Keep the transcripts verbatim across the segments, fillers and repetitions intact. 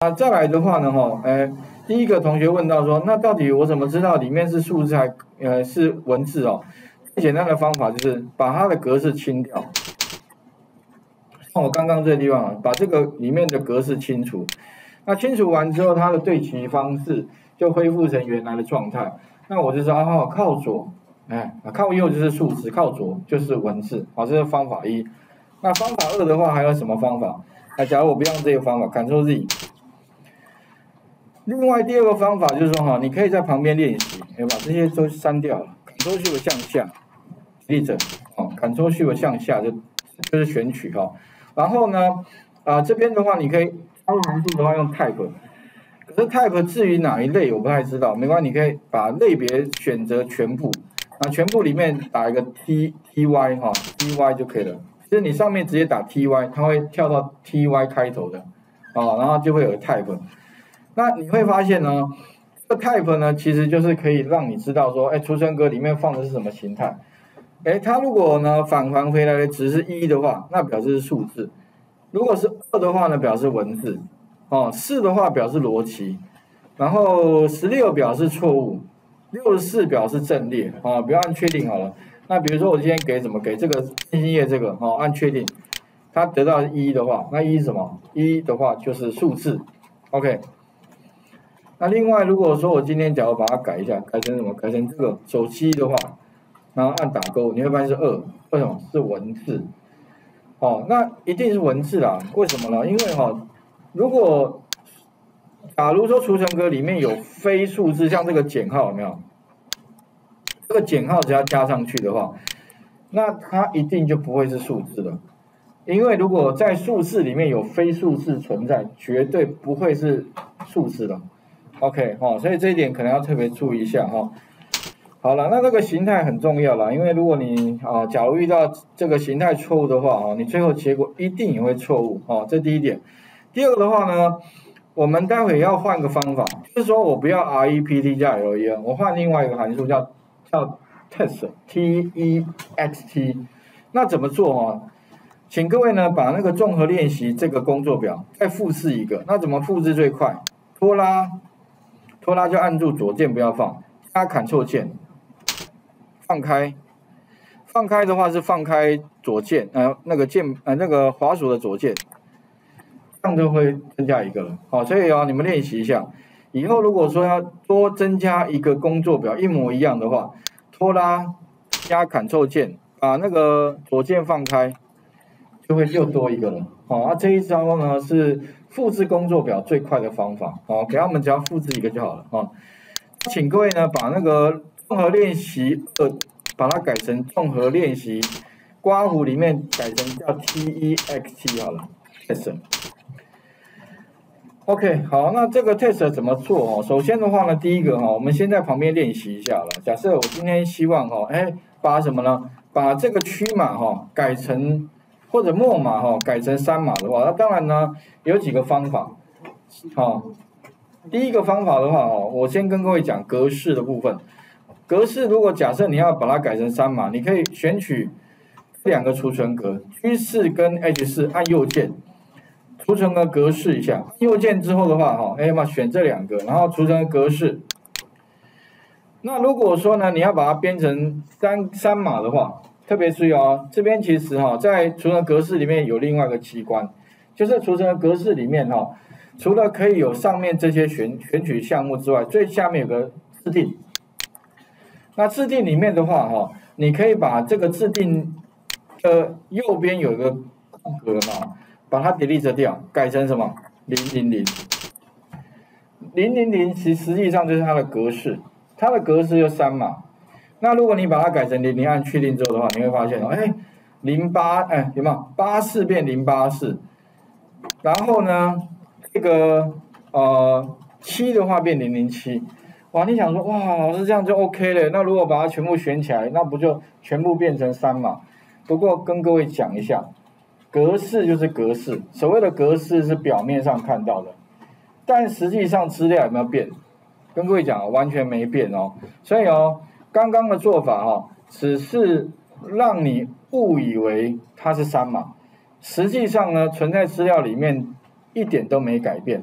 啊，再来的话呢，哈，哎，第一个同学问到说，那到底我怎么知道里面是数字还呃是文字哦？最简单的方法就是把它的格式清掉。像我刚刚这个地方啊，把这个里面的格式清除。那清除完之后，它的对齐方式就恢复成原来的状态。那我就知道，哦，靠左，哎，靠右就是数字，靠左就是文字。好，这是方法一。那方法二的话，还有什么方法？那假如我不用这个方法 ，Ctrl Z。另外第二个方法就是说哈，你可以在旁边练习，把这些都删掉了 ，Ctrl Shift 向下，立着，哦 ，Ctrl Shift 向下就就是选取哈。然后呢，啊、呃、这边的话你可以超函数的话用 Type， 可是 Type 至于哪一类我不太知道，没关系，你可以把类别选择全部，啊全部里面打一个 T T Y 哈 T Y 就可以了。其实你上面直接打 T Y， 它会跳到 T Y 开头的，啊，然后就会有 Type。那你会发现呢，这个 type 呢，其实就是可以让你知道说，哎，储存格里面放的是什么形态。哎，它如果呢返还回来的值是一的话，那表示是数字；如果是二的话呢，表示文字；哦，四的话表示逻辑；然后十六表示错误，六十四表示阵列。啊、哦，不要按确定好了。那比如说我今天给什么？给这个星星页这个，哦，按确定，它得到一的话，那一是什么？一的话就是数字。OK。那另外，如果说我今天假如把它改一下，改成什么？改成这个手机的话，然后按打勾，你会发现是二，为什么？是文字。哦，那一定是文字啦，为什么呢？因为哈、哦，如果假如说储存格里面有非数字，像这个减号有没有？这个减号只要加上去的话，那它一定就不会是数字了。因为如果在数字里面有非数字存在，绝对不会是数字了。OK 哈、哦，所以这一点可能要特别注意一下哈、哦。好了，那这个形态很重要了，因为如果你啊，假如遇到这个形态错误的话啊，你最后结果一定也会错误哦。这第一点。第二个的话呢，我们待会要换个方法，就是说我不要 rept 加 len， 我换另外一个函数叫叫 text t e x t。那怎么做哦？请各位呢把那个综合练习这个工作表再复制一个。那怎么复制最快？拖拉。拖拉就按住左键不要放，加 Ctrl 键，放开。放开的话是放开左键，呃，那个键，呃，那个滑鼠的左键，这样就会增加一个了。好，所以啊，你们练习一下。以后如果说要多增加一个工作表一模一样的话，拖拉加 Ctrl 键，把那个左键放开，就会又多一个了。好，啊，这一招呢是复制工作表最快的方法。好，给他们只要复制一个就好了。啊，请各位呢把那个综合练习二，把它改成综合练习，刮胡里面改成叫 T E X T 好了 ，test。OK， 好，那这个 test 怎么做哦？首先的话呢，第一个哈，我们先在旁边练习一下了。假设我今天希望哈，哎，把什么呢？把这个区码哈改成。或者末码哈改成三码的话，那当然呢有几个方法，好，第一个方法的话哦，我先跟各位讲格式的部分。格式如果假设你要把它改成三码，你可以选取两个储存格 G 四跟 H 四，按右键，储存格格式一下，右键之后的话哈，哎嘛选这两个，然后储存格式。那如果说呢你要把它编成三三码的话。特别注意哦，这边其实哈，在储存格式里面有另外一个机关，就是储存格式里面哈，除了可以有上面这些选选取项目之外，最下面有个自定。那自定里面的话哈，你可以把这个自定的右边有一个空格嘛，把它 delete 掉，改成什么零零零零零零，其实际上就是它的格式，它的格式就三码。那如果你把它改成零，你按确定之后的话，你会发现哦，哎，零八，哎，有没有八四变零八四？然后呢，这个呃七的话变零零七，哇，你想说哇，老师这样就 OK 了？那如果把它全部选起来，那不就全部变成三嘛？不过跟各位讲一下，格式就是格式，所谓的格式是表面上看到的，但实际上资料有没有变？跟各位讲，完全没变哦，所以哦。刚刚的做法哈、哦，只是让你误以为它是三码，实际上呢，存在资料里面一点都没改变。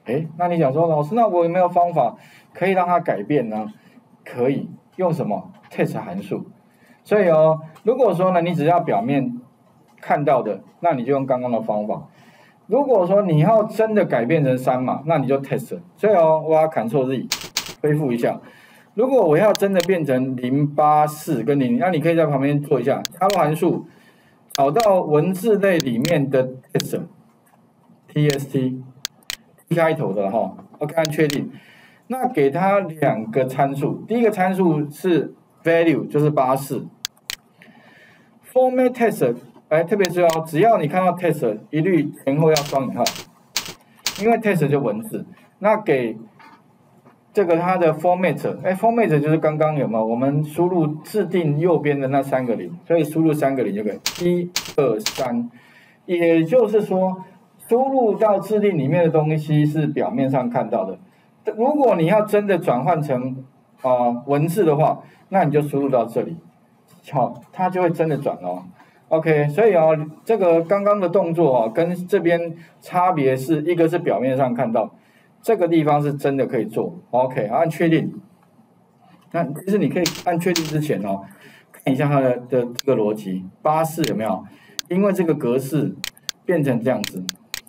哎，那你想说，老师，那我有没有方法可以让它改变呢？可以，用什么 test 函数？所以哦，如果说呢，你只要表面看到的，那你就用刚刚的方法。如果说你要真的改变成三码，那你就 test。所以哦，我要 Ctrl Z 恢复一下。如果我要真的变成零八四跟零零，那你可以在旁边做一下加入函数，找到文字类里面的 test，T S T T 开头的哈 ，OK 按确定。那给它两个参数，第一个参数是 value， 就是八十四。format test， 哎，特别重要，只要你看到 test， 一律前后要双引号，因为 test 就文字。那给这个它的 format， 哎 ，format 就是刚刚有没有？我们输入制定右边的那三个零，所以输入三个零就可以，一二三。也就是说，输入到制定里面的东西是表面上看到的。如果你要真的转换成啊、呃、文字的话，那你就输入到这里，好，它就会真的转哦。OK， 所以哦，这个刚刚的动作哦，跟这边差别是一个是表面上看到。这个地方是真的可以做 ，OK， 按确定。那其实你可以按确定之前哦，看一下它的的这个逻辑，八四有没有？因为这个格式变成这样子，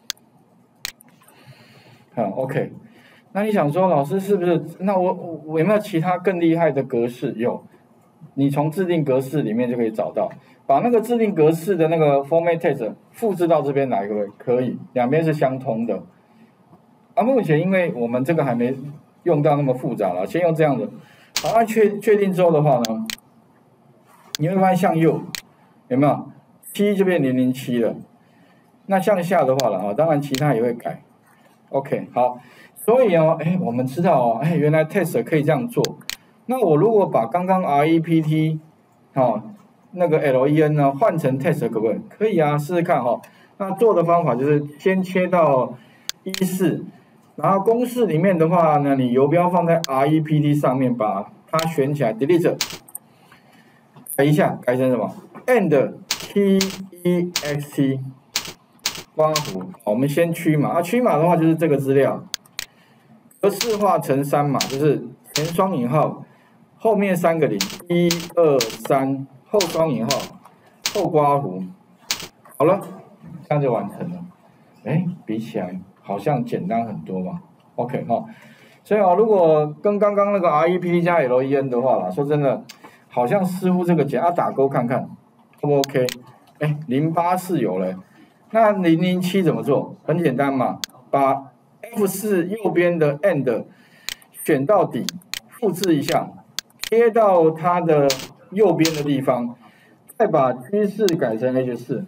好 ，OK。那你想说，老师是不是？那我我有没有其他更厉害的格式？有，你从制定格式里面就可以找到，把那个制定格式的那个 format text 复制到这边来，可不可以？可以，两边是相通的。啊，目前因为我们这个还没用到那么复杂了，先用这样的。好，按确确定之后的话呢，你会发现向右有没有？七就变零零七了。那向下的话了啊，当然其他也会改。OK， 好，所以哦，哎，我们知道哦，哎，原来 test 可以这样做。那我如果把刚刚 rept 哦那个 len 呢换成 test 可不可以？可以啊，试试看哈、哦。那做的方法就是先切到一四。然后公式里面的话呢，你游标放在 rept 上面，把它选起来 ，delete， 改一下，改成什么 ？and text 刮弧，我们先区码，啊，区码的话就是这个资料，格式化成三码，就是前双引号，后面三个零，一二三，后双引号，后刮弧，好了，这样就完成了。哎，比起来。好像简单很多嘛 ，OK 哈、哦，所以啊，如果跟刚刚那个 rept 加 len 的话啦，说真的，好像似乎这个简，啊打勾看看 ，O 不 OK？ 哎，零八四有了，那零零七怎么做？很简单嘛，把 F 四右边的 and 选到底，复制一下，贴到它的右边的地方，再把趋势改成 H 四，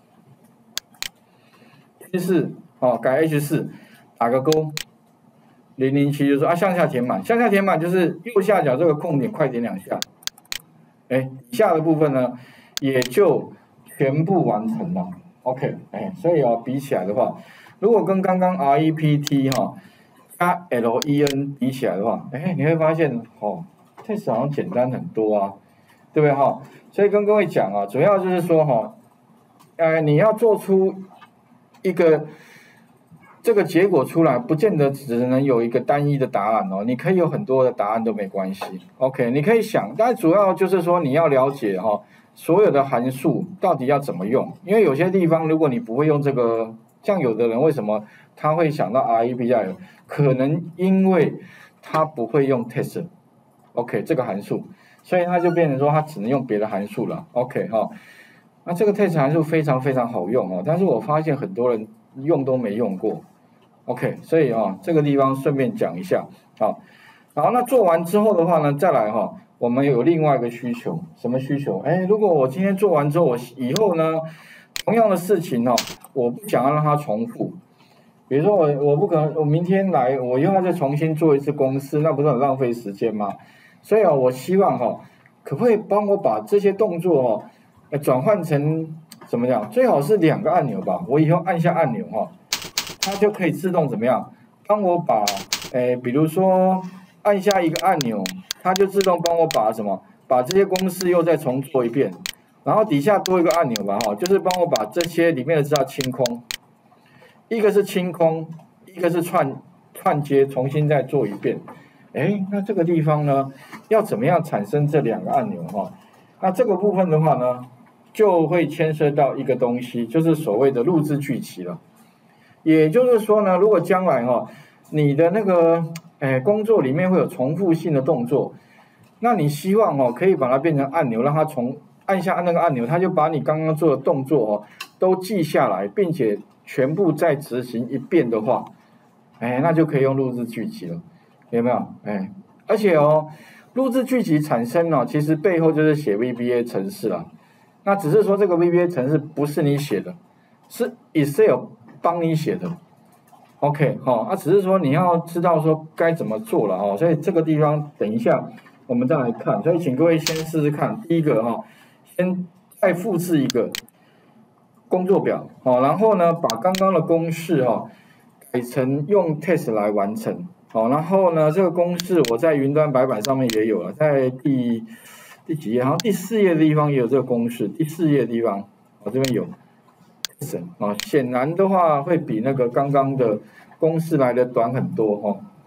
趋势。哦，改 H 四，打个勾，零零七就说啊向下填满，向下填满就是右下角这个空点快点两下，哎，底下的部分呢也就全部完成了 ，OK， 哎，所以哦比起来的话，如果跟刚刚 rept 哈、哦、加 len 比起来的话，哎，你会发现哦，test 好像简单很多啊，对不对哈、哦？所以跟各位讲啊，主要就是说哈、哦，呃，你要做出一个。这个结果出来，不见得只能有一个单一的答案哦，你可以有很多的答案都没关系。OK， 你可以想，但主要就是说你要了解哈、哦，所有的函数到底要怎么用，因为有些地方如果你不会用这个，像有的人为什么他会想到 rept， 可能因为他不会用 test，OK、okay, 这个函数，所以他就变成说他只能用别的函数了。OK 哈、哦，那这个 test 函数非常非常好用哦，但是我发现很多人用都没用过。OK， 所以啊、哦，这个地方顺便讲一下啊。好，那做完之后的话呢，再来哈、哦，我们有另外一个需求，什么需求？哎，如果我今天做完之后，我以后呢，同样的事情哦，我不想要让它重复。比如说我我不可能，我明天来，我又要再重新做一次公式，那不是很浪费时间吗？所以啊、哦，我希望哈、哦，可不可以帮我把这些动作哦，转换成怎么样？最好是两个按钮吧，我以后按下按钮哈、哦。它就可以自动怎么样？帮我把，诶，比如说按下一个按钮，它就自动帮我把什么？把这些公式又再重做一遍，然后底下多一个按钮吧，哈，就是帮我把这些里面的资料清空。一个是清空，一个是串串接重新再做一遍。哎，那这个地方呢，要怎么样产生这两个按钮哈？那这个部分的话呢，就会牵涉到一个东西，就是所谓的录制剧集了。也就是说呢，如果将来哈，你的那个哎工作里面会有重复性的动作，那你希望哦可以把它变成按钮，让它从按下按那个按钮，它就把你刚刚做的动作哦都记下来，并且全部再执行一遍的话，哎，那就可以用录制剧集了，有没有？哎，而且哦，录制剧集产生哦，其实背后就是写 V B A 程式啦。那只是说这个 V B A 程式不是你写的，是 Excel 帮你写的。OK， 好、哦，啊，只是说你要知道说该怎么做了哦，所以这个地方等一下我们再来看，所以请各位先试试看。第一个哈、哦，先再复制一个工作表，好、哦，然后呢把刚刚的公式哈、哦、改成用 test 来完成，好、哦，然后呢这个公式我在云端白板上面也有了，在第第几页？好像第四页的地方也有这个公式，第四页的地方我这边有。啊，显然的话会比那个刚刚的公式来的短很多哈、哦。